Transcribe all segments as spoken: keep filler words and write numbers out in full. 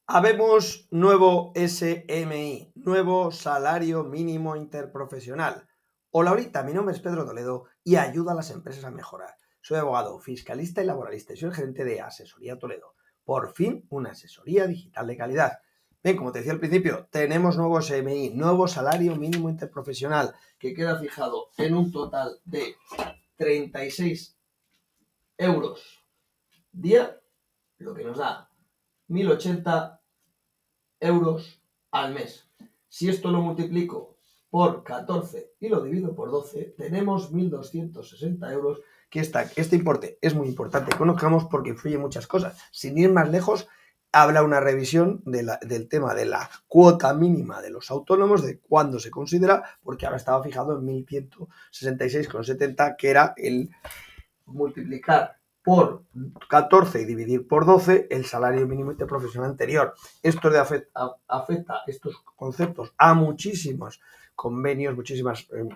Habemos nuevo S M I, nuevo salario mínimo interprofesional. Hola, ahorita, mi nombre es Pedro Toledo y ayuda a las empresas a mejorar. Soy abogado, fiscalista y laboralista y soy el gerente de Asesoría Toledo. Por fin, una asesoría digital de calidad. Bien, como te decía al principio, tenemos nuevo S M I, nuevo salario mínimo interprofesional, que queda fijado en un total de treinta y seis euros día, lo que nos da mil ochenta euros al mes. Si esto lo multiplico por catorce y lo divido por doce, tenemos mil doscientos sesenta euros, que esta, este importe es muy importante que conozcamos porque influye en muchas cosas. Sin ir más lejos, habla una revisión de la, del tema de la cuota mínima de los autónomos, de cuándo se considera, porque ahora estaba fijado en mil ciento sesenta y seis coma setenta, que era el multiplicar por catorce y dividir por doce el salario mínimo interprofesional anterior. Esto le afecta, afecta estos conceptos a muchísimos convenios, muchísimas eh,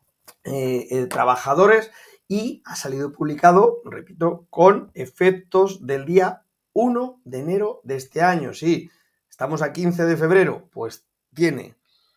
eh, trabajadores, y ha salido publicado, repito, con efectos del día uno de enero de este año. Sí, estamos a quince de febrero, pues tiene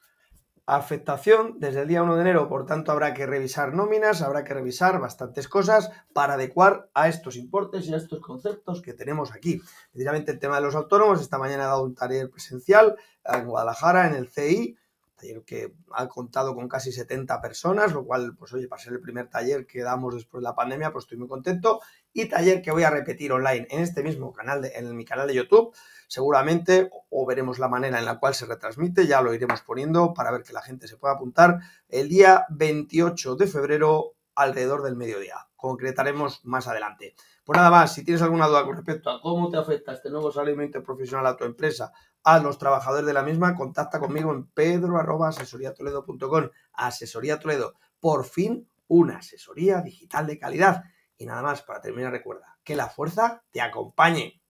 afectación desde el día uno de enero, por tanto habrá que revisar nóminas, habrá que revisar bastantes cosas para adecuar a estos importes y a estos conceptos que tenemos aquí. Precisamente el tema de los autónomos, esta mañana he dado un taller presencial en Guadalajara, en el C I, taller que ha contado con casi setenta personas, lo cual, pues oye, para ser el primer taller que damos después de la pandemia, pues estoy muy contento, y taller que voy a repetir online en este mismo canal, de, en mi canal de YouTube, seguramente, o veremos la manera en la cual se retransmite, ya lo iremos poniendo para ver que la gente se pueda apuntar el día veintiocho de febrero alrededor del mediodía. Concretaremos más adelante. Pues nada más, si tienes alguna duda con respecto a cómo te afecta este nuevo salario mínimo interprofesional a tu empresa, a los trabajadores de la misma, contacta conmigo en pedro arroba asesoría toledo punto com. Asesoría Toledo, por fin una asesoría digital de calidad. Y nada más, para terminar, recuerda que la fuerza te acompañe.